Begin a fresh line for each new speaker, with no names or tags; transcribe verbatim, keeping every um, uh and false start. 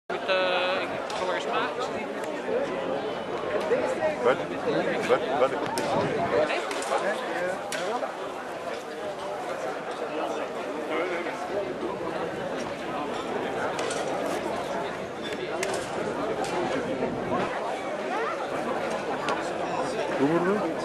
Met uh, volgens mij.
Wat? Wat? Wat? Hoe wordt het?